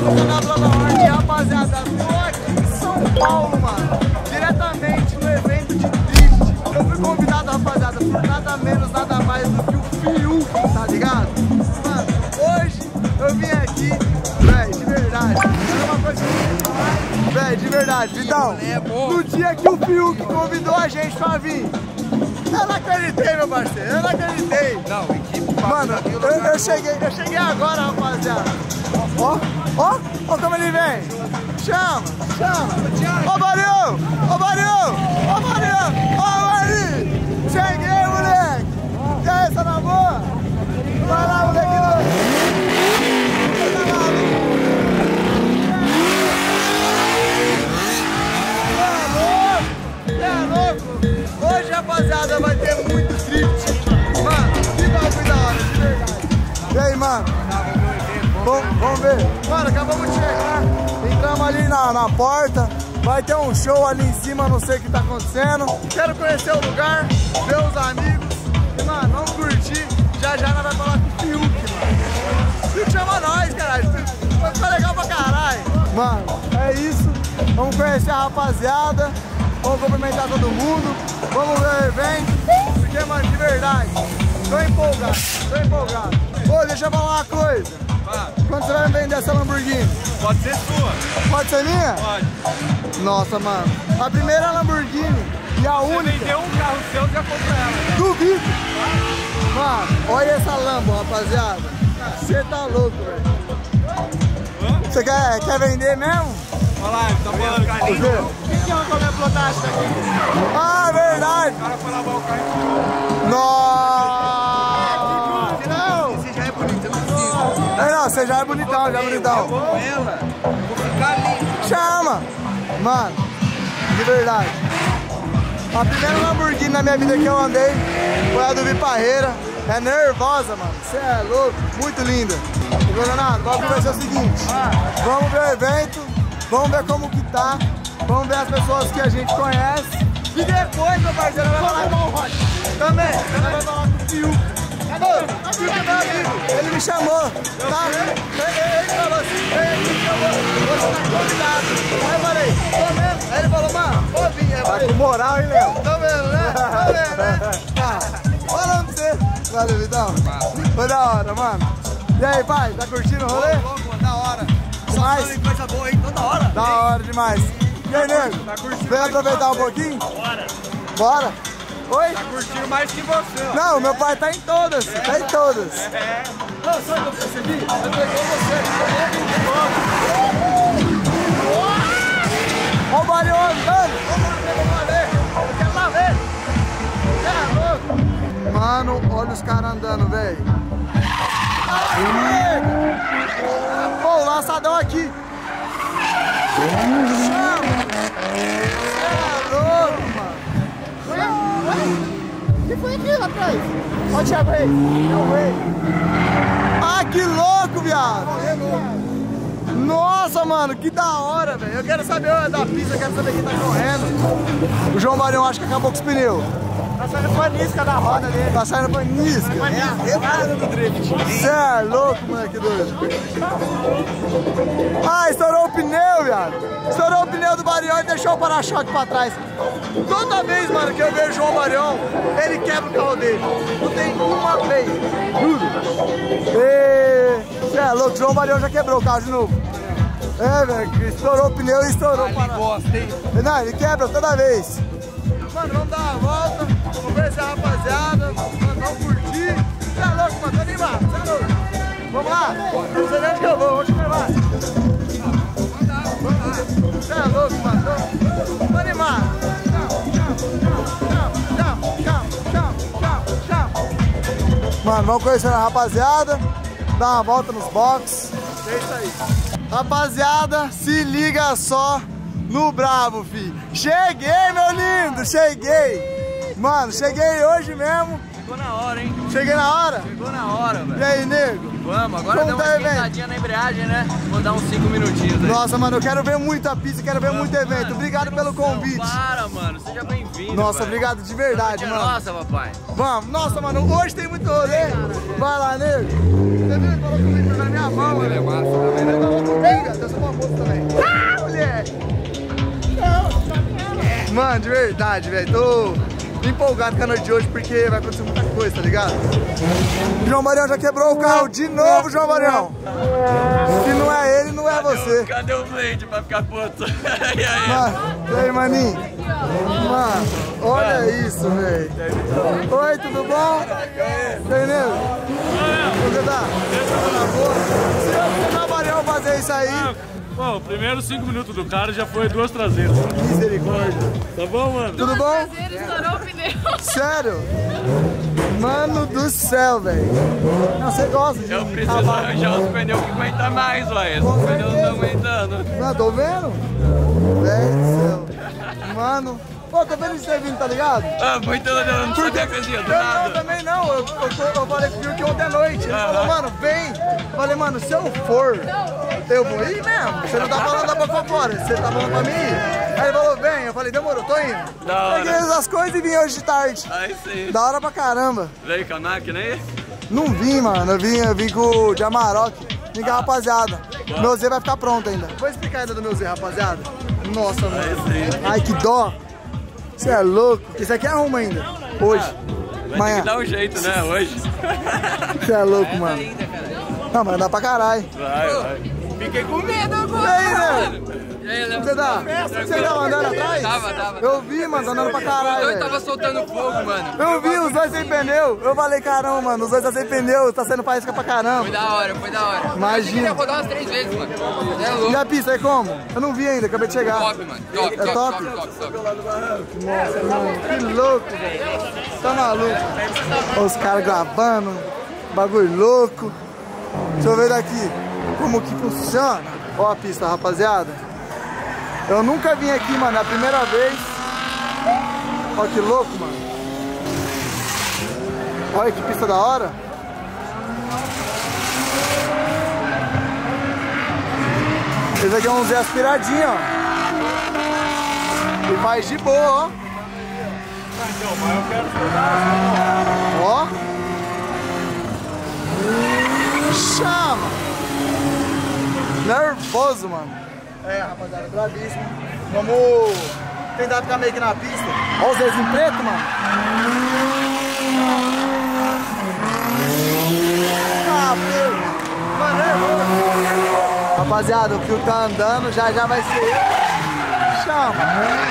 sou o Cabla da Ordem, rapaziada. Tô aqui em São Paulo, mano. Diretamente no evento de drift. Eu fui convidado, rapaziada, por nada menos, nada mais do que o Fiuk, tá ligado? Mano, hoje eu vim aqui, velho, de verdade. Era uma coisa que velho, de verdade. Então, no dia que o Fiuk convidou a gente pra vir, eu não acreditei, meu parceiro, eu não acreditei. Não, equipe. Mano, eu cheguei agora, rapaziada. Ó como ele vem. Chama. Ô, Marião! Cheguei, moleque. E aí, tá na boa? Vai lá, moleque. É louco. Hoje, rapaziada, vai ter muito drift. Mano, que bagulho da hora, de verdade. E aí, mano? Vamos ver. Mano, acabamos de chegar. Entramos ali na porta. Vai ter um show ali em cima, não sei o que tá acontecendo. Quero conhecer o lugar, ver os amigos. E, mano, vamos curtir. Já nós vai falar com o Fiuk, mano. Fiuk chama nós, caralho. Vai ficar legal pra caralho. Mano, é isso. Vamos conhecer a rapaziada. Vamos cumprimentar todo mundo. Vamos ver o evento. Porque, mano, de verdade, tô empolgado. Ô, deixa eu falar uma coisa. Quando você vai vender essa Lamborghini? Pode ser sua. Pode ser minha? Pode. Nossa, mano. A primeira Lamborghini e a única. Você vendeu um carro seu, já comprou ela. Duvido. Mano, olha essa Lambo, rapaziada. Você tá louco, velho. Você quer vender mesmo? Olha lá, ele tá falando carinho. Quem que é uma colher plotástica aqui? Ah, verdade. O cara foi lavar o carro. Nossa. Você já é bonito, eu não preciso. Não, você já é bonitão, Eu vou com ela, vou ficar ali. Chama! Mano, de verdade. A primeira Lamborghini na minha vida que eu andei foi a do Viparreira. É nervosa, mano. Você é louco, muito linda. E, Leonardo, o bagulho vai ser o seguinte. Vamos ver o evento, vamos ver como que tá, vamos ver as pessoas que a gente conhece. E depois, meu parceiro, vai falar com o Rod. Também vai falar com o Fiuk. Ele me chamou, tá? Ele falou assim, você tá convidado. Aí eu falei, tô vendo. Aí ele falou, mano, vou vir. Tá com moral, hein, Léo? Tô vendo, né? Tá. Falando pra você. Valeu, Vitão. Foi da hora, mano. E aí, pai, tá curtindo o rolê? Louco, mano, da hora. Demais? Só coisa boa aí, toda hora. Da hora demais. E aí, nego? Tá curtindo? Vem aproveitar um pouquinho? Bora. Oi? Tá curtindo mais que você, ó. Não, meu pai tá em todas, tá em todas. Não, sabe o que eu percebi? Eu peguei você, Ó o Marião andando. Vamos ver. Eu quero lá ver. Você é louco. Mano, olha os caras andando, velho. Pô, o lançadão aqui. Chama. Você é louco, mano. O que foi aquilo atrás? Olha o Thiago aí. Ah, que louco, viado. Nossa, mano, que da hora, velho. Eu quero saber da pista, eu quero saber quem tá correndo. O João Marião acho que acabou com os pneus. Tá saindo panisca da roda dele. Tá saindo panisca. É a cara do drift. Você é louco, moleque doido. Ah, estourou o pneu, viado. Estourou o pneu do Marião e deixou o para-choque pra trás. Toda vez, mano, que eu vejo o João Marião, ele quebra o carro dele. Não tem uma vez. Juro. Você é louco, o João Marião já quebrou o carro de novo. É, velho, estourou o pneu e estourou o para-choque. Gosta, hein? Não, ele quebra toda vez. Mano, vamos dar uma volta, vamos ver essa rapaziada, mano, vamos curtir. Você é louco, mano, tô animado, você é louco. Vamos lá, não sei nem onde que eu vou te levar. Você é louco, mano, tô animado. Mano, vamos conhecer a rapaziada, dar uma volta nos boxes. É isso aí. Rapaziada, se liga só no bravo, fi. Cheguei, meu lindo, cheguei. Mano, cheguei hoje mesmo. Chegou na hora, hein? Cheguei na hora? Chegou na hora, velho. E aí, nego? Vamos, agora Como dá uma tá, esquentadinha na embreagem, né? Vou dar uns 5 minutinhos aí. Nossa, mano, eu quero ver muita pista, quero ver muito evento. Mano, Obrigado pelo convite. Para, mano, seja bem-vindo. Nossa, velho. obrigado de verdade, mano. Nossa, papai. Vamos, nossa, mano, hoje tem muito rolê. Vai lá, nego. Você viu? Ele falou comigo na minha mão, Ele é mano. massa também, né? Ele falou comigo, Mano, de verdade, velho. Tô empolgado com a noite de hoje porque vai acontecer muita coisa, tá ligado? João Marião já quebrou o carro de novo, João Marião. Se não é ele, não é você. Cadê o blade pra ficar puto? Mano, e aí, maninho? Mano, olha isso, velho. Oi, tudo bom? E aí, nego? Como você tá? Na boa? Se o João Marião fazer isso aí... Bom, primeiro 5 minutos do cara já foi 2 traseiras. Misericórdia. Tá bom, mano? Tudo bom? Estourou o pneu. Sério? Mano do céu, velho. Não, você gosta de... Eu preciso arranjar os pneus que aguentam mais, ué. Esses pneus não estão aguentando. Não, tô vendo? Velho do céu. Mano... Pô, tô vendo você vindo, tá ligado? Ah, muito, eu não sabia que fazia, do nada. Eu também não, eu falei com o que ontem à noite. Ele falou, mano, vem. Eu falei, mano, se eu for, eu vou ir mesmo. Você não tá falando da boca fora, você tá falando pra mim ir. Aí ele falou, vem. Eu falei, demorou, tô indo. Da hora. Peguei as coisas e vim hoje de tarde. Aí sim. Da hora pra caramba. Veio com a máquina aí? Não vim, mano, eu vim com o de Amarok. Vim com a rapaziada. Meu Z vai ficar pronto ainda. Vou explicar ainda do meu Z, rapaziada. Nossa, mano. Ai, que dó. Você é louco. Isso aqui arruma ainda. Hoje. Vai Amanhã. ter que dar um jeito, né? Hoje. Você é louco, mano. Não, mas dá pra caralho. Vai. Fiquei com medo E agora. aí, né? E aí, Léo? Você tava andando atrás? Tava. Eu vi, mano, andando pra caralho, Eu tava velho. soltando fogo, mano. Eu vi os dois sem pneu. Eu falei, caramba, mano, os dois tá sem pneu. Tá sendo faísca pra caramba. Foi da hora. Imagina. Eu queria rodar umas 3 vezes, mano. É louco. E a pista aí como? Eu não vi ainda, acabei de chegar. Top, mano. Top. Top? Nossa, mano, que louco, velho. Tá maluco? Os caras gravando, bagulho louco. Deixa eu ver daqui como que funciona. Ó a pista, rapaziada. Eu nunca vim aqui, mano, é a primeira vez. Ó que louco, mano. Olha que pista da hora. Esse aqui é um Zé aspiradinho, ó. E faz de boa, ó. Ó. Chama. Nervoso, mano. É, rapaziada, bravíssimo. Vamos tentar ficar meio que na pista. Ó os Zézinho preto, mano. Ah, meu. Mano, nervoso. Rapaziada, o fio tá andando, já vai ser. Chama.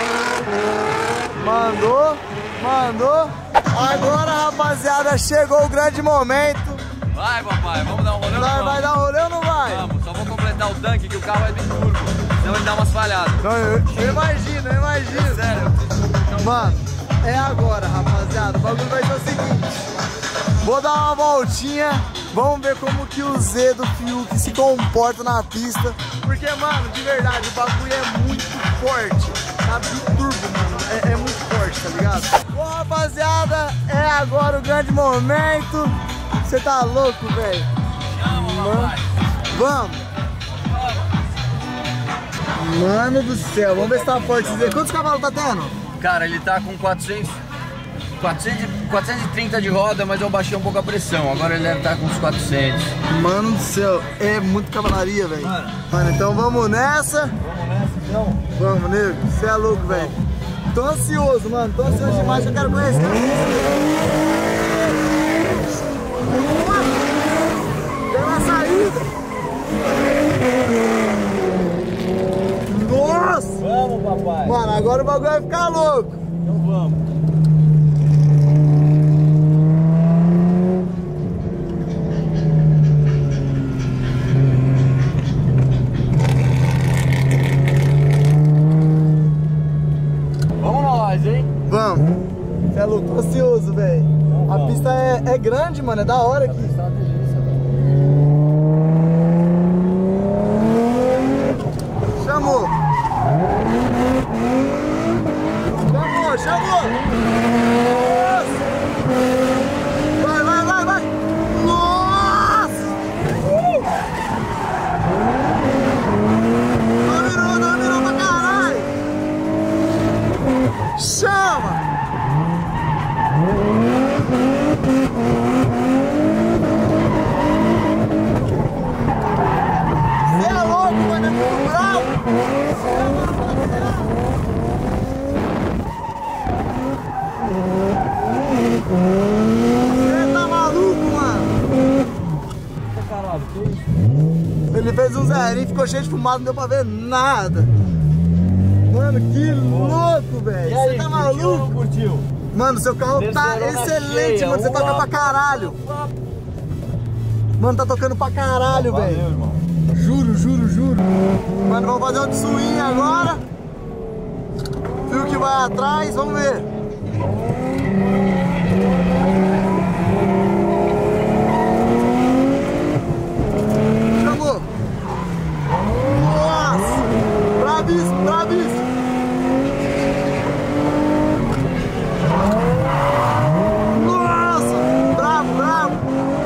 Mandou. Agora, rapaziada, chegou o grande momento. Vai, papai, vamos dar um rolê ou não? Vai dar um rolê ou não vai? Vamos, só vou completar o tanque que o carro é bem turbo. Senão ele dá umas falhadas. Não, eu imagino. Sério. Mano, é agora, rapaziada. O bagulho vai ser o seguinte. Vou dar uma voltinha. Vamos ver como que o Z do Fiuk se comporta na pista. Porque, mano, de verdade, o bagulho é muito forte. Tá turbo, mano. É muito forte, tá ligado? Bom, rapaziada, é agora o grande momento. Você tá louco, velho? Vamos. Mano do céu, vamos ver se tá forte. Quantos cavalos tá tendo? Cara, ele tá com 430 de roda, mas eu baixei um pouco a pressão. Agora ele deve estar com uns 400. Mano do céu, é muito cavalaria, velho. Mano, então vamos nessa. Então. Vamos, nego. Você é louco, velho. Tô ansioso, mano. Tô ansioso demais. Eu quero conhecer. Pela saída. Nossa! Vamos, papai. Mano, agora o bagulho vai ficar louco. Então vamos. Vamos nós, hein? Vamos. Você é louco, tô ansioso, velho. A pista é grande, mano. É da hora aqui. Chamou. Nossa. Vai. Nossa. Dominou pra caralho. Chama. Você é louco, mano, é muito bravo. zerinho, ficou cheio de fumaça, não deu pra ver nada. Mano, que louco, velho. Você tá maluco? Curtiu? Mano, seu carro tá excelente, mano. Você toca pra caralho. Mano, tá tocando pra caralho, velho. Juro, juro, juro. Mano, vamos fazer um de swing agora. Fio que vai atrás, vamos ver. Chamou. Nossa, bravíssimo, bravíssimo. Nossa, bravo, bravo.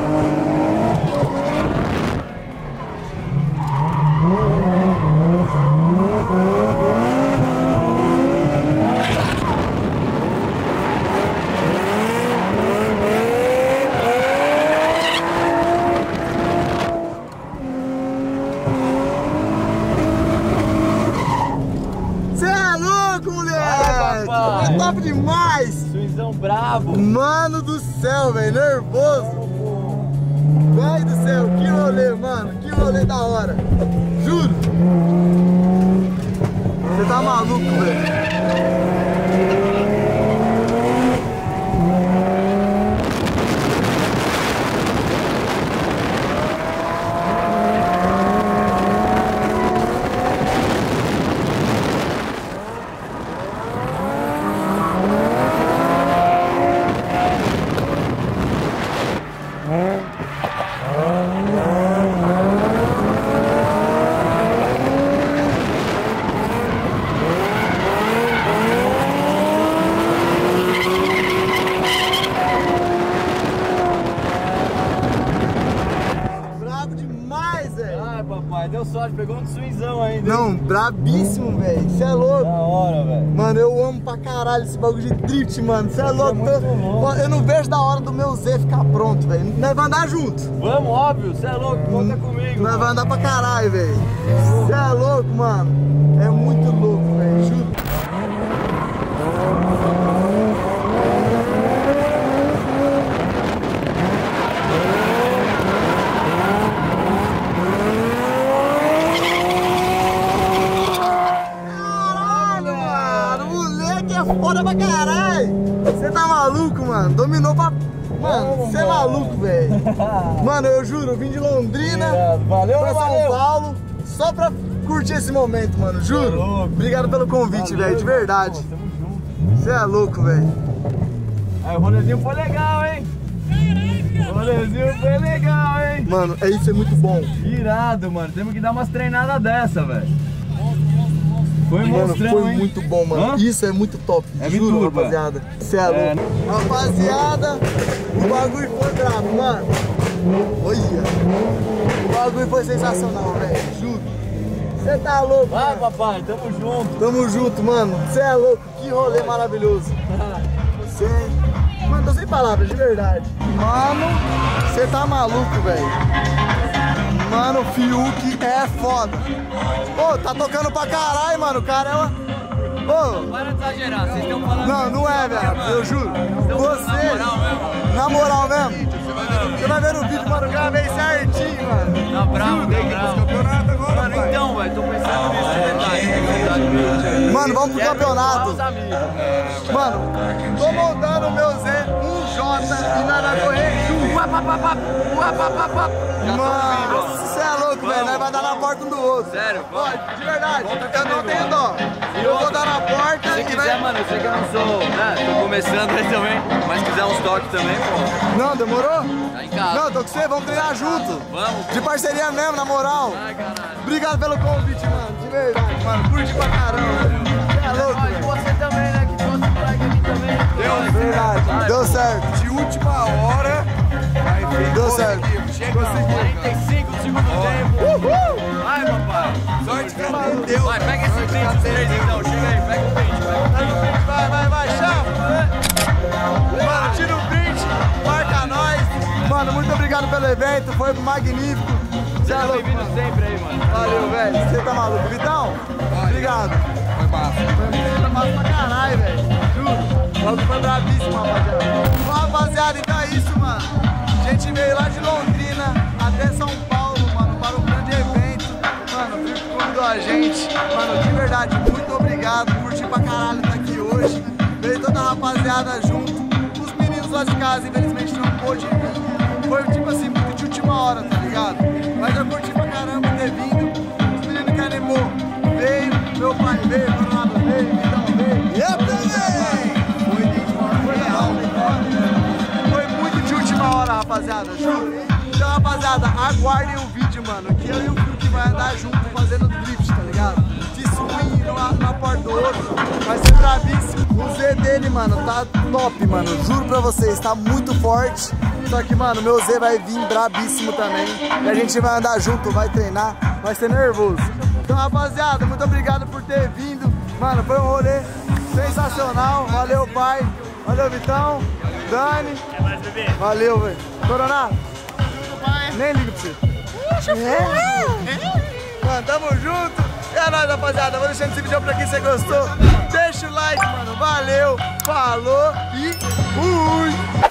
Top demais! Suizão brabo! Mano do céu, velho, nervoso! Vai do céu, que rolê, mano! Que rolê da hora! Juro! Você tá maluco, velho! Deu sorte, pegou um swingzão ainda. Não, brabíssimo, velho. Você é louco. Da hora, velho. Mano, eu amo pra caralho esse bagulho de drift, mano. Você é louco. Eu não vejo da hora do meu Z ficar pronto, velho. Nós vamos andar junto. Vamos, óbvio. Você é louco, conta comigo. Nós vamos andar pra caralho, velho. Você é louco, mano. É muito louco, velho. Juro. Foda pra caralho! Você tá maluco, mano? Dominou pra... Mano, você é maluco, velho. Mano, eu juro, eu vim de Londrina valeu, pra São valeu. Paulo só pra curtir esse momento, mano. Juro. Obrigado pelo convite, velho, de verdade. Você é louco, velho. Aí o rolezinho foi legal, hein? O rolezinho foi legal, hein? Mano, isso é muito bom. Irado, mano. Temos que dar umas treinadas dessa, velho. Foi monstrão, mano, foi hein? muito bom, mano. Isso é muito top. É juro, turba. rapaziada. Você é louco. Rapaziada, o bagulho foi brabo, mano. Olha. O bagulho foi sensacional, velho. Juro. Você tá louco, Vai, mano. papai. Tamo junto. Tamo junto, mano. Você é louco. Que rolê maravilhoso. Você... Mano, tô sem palavras, de verdade. Mano, você tá maluco, velho. Mano, o Fiuk é foda. Ô, tá tocando pra caralho, mano. O cara é uma... Ô, Para de exagerar, vocês estão falando. não, não é, velho. Eu juro. Você... Na moral mesmo. Você vai ver no vídeo, mano. Eu gravei certinho, mano. Tá bravo, tá bravo. Mano, então, velho, tô pensando nisso de verdade. Mano, vamos pro campeonato. Mano, tô montando o meu Z 1J e nós vai correr junto. Mano, você é louco, velho. Nós vai dar na porta um do outro. Sério? Ó, de verdade, eu não tenho dó. Eu vou dar na porta Se e quiser, vai... mano, eu sei que eu não sou, né, tô começando aí também, mas se quiser uns toques também, pô, Não, demorou? tá em casa. Não, tô com você, vamos treinar junto. Vamos. De parceria mesmo, na moral. Ai, caralho. Obrigado pelo convite, mano. De verdade, mano. Curte pra caramba. Você é louco, Ó, e velho. você também, né, que trouxe o like aqui também. Verdade. Deu certo. De última hora, vai Deu certo. Chegamos. 45 do segundo tempo. Vai, papai. Sorte que não deu. Vai, pega esse print, os três então. Chega aí, pega o print, pega o print. Vai, chama. Mano, tira o print, marca nós. Mano, muito obrigado pelo evento, foi magnífico. Você é Seja louco, bem-vindo mano. sempre aí, mano. Valeu, velho. Você tá maluco. Vitão, obrigado. Foi massa. Tá massa pra caralho, velho. Juro. O bagulho foi bravíssimo, rapaziada. Bom, rapaziada, então é isso, mano. A gente veio lá de Londrina até São Paulo, mano, para um grande evento. a gente. Mano, de verdade, muito obrigado. Curti pra caralho estar aqui hoje. Veio toda a rapaziada junto. Os meninos lá de casa, infelizmente, não pôde vir. Foi tipo assim, muito de última hora, tá ligado? Mas eu curti pra caramba ter vindo. Os meninos que animou veio, meu pai veio, Coronado veio, Vidal veio. E eu também! Foi muito de última hora, rapaziada, juro. Então, rapaziada, aguardem o vídeo, mano, que eu e o Fiuk vai andar junto fazendo drift, tá ligado? De swing na porta do outro, vai ser bravíssimo. O Z dele, mano, tá top, mano, juro pra vocês, tá muito forte. Só que, mano, meu Z vai vir brabíssimo também. E a gente vai andar junto, vai treinar, vai ser nervoso. Então, rapaziada, muito obrigado por ter vindo. Mano, foi um rolê sensacional. Valeu, pai. Valeu, Vitão. Dani. Quer mais, bebê? Valeu, velho. Coronado. Nem ligo pra você. Mano, tamo junto. E é nóis, rapaziada. Vou deixando esse vídeo por aqui se você gostou. Deixa o like, mano. Valeu. Falou e fui.